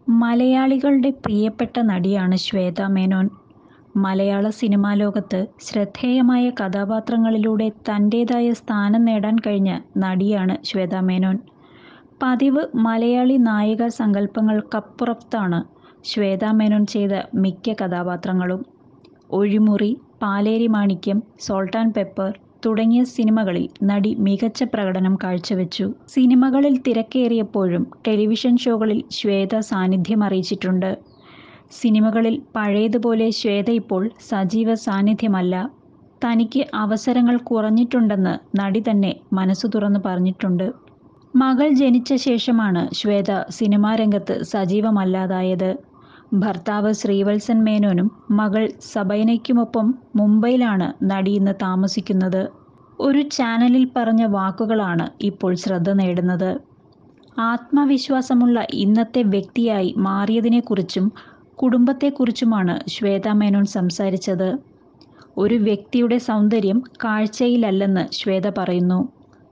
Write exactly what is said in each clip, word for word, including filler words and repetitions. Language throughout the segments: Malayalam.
മലയാളികളുടെ പ്രിയപ്പെട്ട നടിയാണ് ശ്വേതാ മേനോൻ. മലയാള സിനിമാ ലോകത്ത് ശ്രദ്ധേയമായ കഥാപാത്രങ്ങളിലൂടെ തൻ്റേതായ സ്ഥാനം നേടാൻ കഴിഞ്ഞ നടിയാണ് ശ്വേതാ മേനോൻ. പതിവ് മലയാളി നായികാ സങ്കല്പങ്ങൾക്കപ്പുറത്താണ് ശ്വേതാ മേനോൻ ചെയ്ത മിക്ക കഥാപാത്രങ്ങളും. Ozhimuri, Paleri Manikyam, salt and pepper തുടങ്ങിയ സിനിമകളിൽ നടി മികച്ച പ്രകടനം കാഴ്ചവെച്ചു. സിനിമകളിൽ തിരക്കേറിയപ്പോഴും ടെലിവിഷൻ ഷോകളിൽ ശ്വേത സാന്നിധ്യമറിയിച്ചിട്ടുണ്ട്. സിനിമകളിൽ പഴയതുപോലെ ശ്വേത ഇപ്പോൾ സജീവ സാന്നിധ്യമല്ല. തനിക്ക് അവസരങ്ങൾ കുറഞ്ഞിട്ടുണ്ടെന്ന് നടി തന്നെ മനസ്സു തുറന്നു പറഞ്ഞിട്ടുണ്ട്. മകൾ ജനിച്ച ശേഷമാണ് ശ്വേത സിനിമാരംഗത്ത് സജീവമല്ലാതായത്. ഭർത്താവ് ശ്രീവത്സൻ മേനോനും മകൾ സബൈനയ്ക്കുമൊപ്പം മുംബൈയിലാണ് നടി ഇന്ന് താമസിക്കുന്നത്. ഒരു ചാനലിൽ പറഞ്ഞ വാക്കുകളാണ് ഇപ്പോൾ ശ്രദ്ധ നേടുന്നത്. ആത്മവിശ്വാസമുള്ള ഇന്നത്തെ വ്യക്തിയായി മാറിയതിനെക്കുറിച്ചും കുടുംബത്തെക്കുറിച്ചുമാണ് ശ്വേതാ മേനോൻ സംസാരിച്ചത്. ഒരു വ്യക്തിയുടെ സൗന്ദര്യം കാഴ്ചയിലല്ലെന്ന് ശ്വേത പറയുന്നു.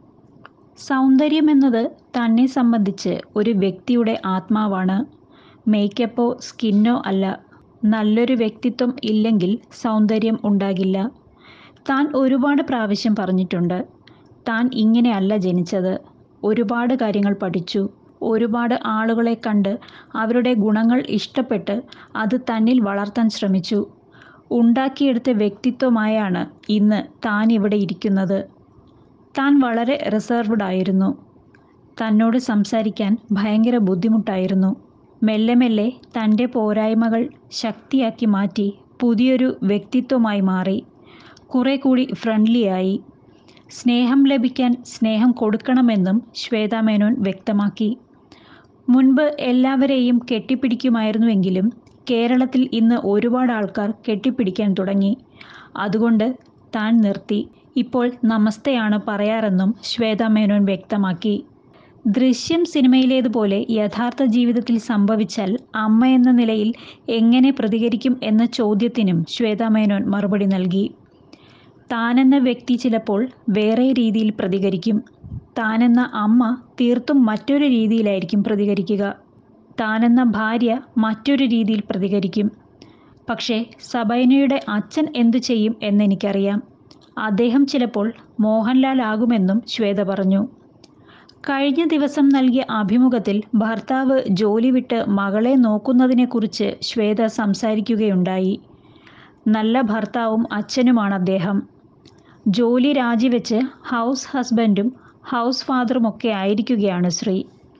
സൗന്ദര്യമെന്നത് തന്നെ സംബന്ധിച്ച് ഒരു വ്യക്തിയുടെ ആത്മാവാണ്. മേക്കപ്പോ സ്കിന്നോ അല്ല. നല്ലൊരു വ്യക്തിത്വം ഇല്ലെങ്കിൽ സൗന്ദര്യം ഉണ്ടാകില്ല. താൻ ഒരുപാട് പ്രാവശ്യം പറഞ്ഞിട്ടുണ്ട്, താൻ ഇങ്ങനെയല്ല ജനിച്ചത്. ഒരുപാട് കാര്യങ്ങൾ പഠിച്ചു. ഒരുപാട് ആളുകളെ കണ്ട് അവരുടെ ഗുണങ്ങൾ ഇഷ്ടപ്പെട്ട് അത് തന്നിൽ വളർത്താൻ ശ്രമിച്ചു. ഉണ്ടാക്കിയെടുത്ത വ്യക്തിത്വമായാണ് ഇന്ന് താൻ ഇവിടെ ഇരിക്കുന്നത്. താൻ വളരെ റിസർവ്ഡ് ആയിരുന്നു. തന്നോട് സംസാരിക്കാൻ ഭയങ്കര ബുദ്ധിമുട്ടായിരുന്നു. മെല്ലെ മെല്ലെ തൻ്റെ പോരായ്മകൾ ശക്തിയാക്കി മാറ്റി പുതിയൊരു വ്യക്തിത്വമായി മാറി. കുറെ കൂടി ഫ്രണ്ട്ലിയായി. സ്നേഹം ലഭിക്കാൻ സ്നേഹം കൊടുക്കണമെന്നും ശ്വേതാ മേനോൻ വ്യക്തമാക്കി. മുൻപ് എല്ലാവരെയും കെട്ടിപ്പിടിക്കുമായിരുന്നുവെങ്കിലും കേരളത്തിൽ ഇന്ന് ഒരുപാട് ആൾക്കാർ കെട്ടിപ്പിടിക്കാൻ തുടങ്ങി. അതുകൊണ്ട് താൻ നിർത്തി. ഇപ്പോൾ നമസ്തയാണ് പറയാറെന്നും ശ്വേതാ മേനോൻ വ്യക്തമാക്കി. ദൃശ്യം സിനിമയിലേതുപോലെ യഥാർത്ഥ ജീവിതത്തിൽ സംഭവിച്ചാൽ അമ്മ എന്ന നിലയിൽ എങ്ങനെ പ്രതികരിക്കും എന്ന ചോദ്യത്തിനും ശ്വേതാ മേനോൻ മറുപടി നൽകി. താനെന്ന വ്യക്തി ചിലപ്പോൾ വേറെ രീതിയിൽ പ്രതികരിക്കും. താനെന്ന അമ്മ തീർത്തും മറ്റൊരു രീതിയിലായിരിക്കും പ്രതികരിക്കുക. താനെന്ന ഭാര്യ മറ്റൊരു രീതിയിൽ പ്രതികരിക്കും. പക്ഷേ സബൈനയുടെ അച്ഛൻ എന്തു ചെയ്യും എന്നെനിക്കറിയാം. അദ്ദേഹം ചിലപ്പോൾ മോഹൻലാൽ ആകുമെന്നും ശ്വേത പറഞ്ഞു. കഴിഞ്ഞ ദിവസം നൽകിയ അഭിമുഖത്തിൽ ഭർത്താവ് ജോലി വിട്ട് മകളെ നോക്കുന്നതിനെക്കുറിച്ച് ശ്വേത സംസാരിക്കുകയുണ്ടായി. നല്ല ഭർത്താവും അച്ഛനുമാണ് അദ്ദേഹം. ജോലി രാജിവെച്ച് ഹൗസ് ഹസ്ബൻഡും ഹൗസ് ഫാദറുമൊക്കെ ആയിരിക്കുകയാണ് ശ്രീ.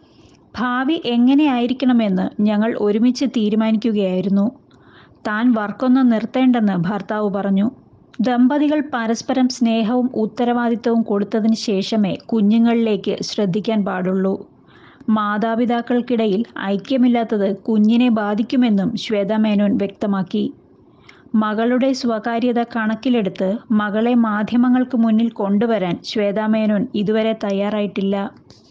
ഭാവി എങ്ങനെയായിരിക്കണമെന്ന് ഞങ്ങൾ ഒരുമിച്ച് തീരുമാനിക്കുകയായിരുന്നു. താൻ വർക്കൊന്നും നിർത്തേണ്ടെന്ന് ഭർത്താവ് പറഞ്ഞു. ദമ്പതികൾ പരസ്പരം സ്നേഹവും ഉത്തരവാദിത്തവും കൊടുത്തതിന് ശേഷമേ കുഞ്ഞുങ്ങളിലേക്ക് ശ്രദ്ധിക്കാൻ പാടുള്ളൂ. മാതാപിതാക്കൾക്കിടയിൽ ഐക്യമില്ലാത്തത് കുഞ്ഞിനെ ബാധിക്കുമെന്നും ശ്വേതാ മേനോൻ വ്യക്തമാക്കി. മകളുടെ സ്വകാര്യത കണക്കിലെടുത്ത് മകളെ മാധ്യമങ്ങൾക്ക് മുന്നിൽ കൊണ്ടുവരാൻ ശ്വേതാ മേനോൻ ഇതുവരെ തയ്യാറായിട്ടില്ല.